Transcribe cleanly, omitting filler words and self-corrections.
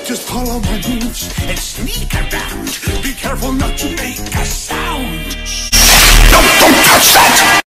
Just follow my moves and sneak around. Be careful.